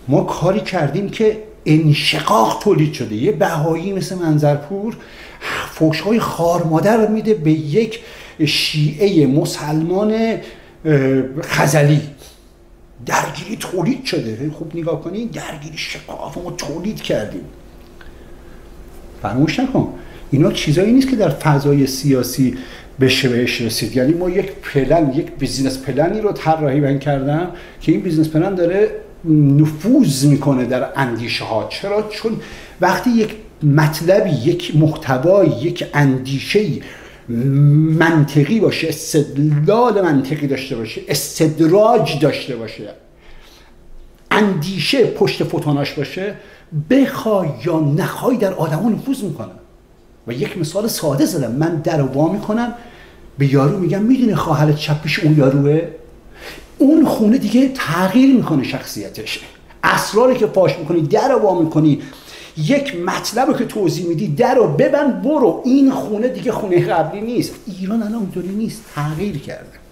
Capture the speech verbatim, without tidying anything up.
ما کاری کردیم که انشقاق تولید شده. یه بهایی مثل منظرپور فحش‌های خارمادر میده به یک شیعه مسلمان خزلی. درگیری تولید شده. خوب نگاه کنید، درگیری شقاق ما تولید کردیم. فراموش نکن اینا چیزایی نیست که در فضای سیاسی بشه بهش رسید. یعنی ما یک پلن، یک بیزینس پلنی رو طراحی من کردم که این بیزینس پلن داره نفوذ میکنه در اندیشه ها. چرا؟ چون وقتی یک مطلبی، یک محتوایی، یک اندیشه‌ای منطقی باشه، استدلال منطقی داشته باشه، استدراج داشته باشه، اندیشه پشت فتوناش باشه، بخوای یا نخوای در آدم‌ها نفوذ میکنه. و یک مثال ساده زدم، من در وا میکنم به یارو میگم میدونی خواهرت چپ پیش اون یاروه، اون خونه دیگه تغییر میکنه شخصیتش. اسراری که فاش میکنی، در رو وا میکنی، یک مطلب رو که توضیح میدی، در رو ببند برو، این خونه دیگه خونه قبلی نیست. ایران الان اونطوری نیست، تغییر کرده.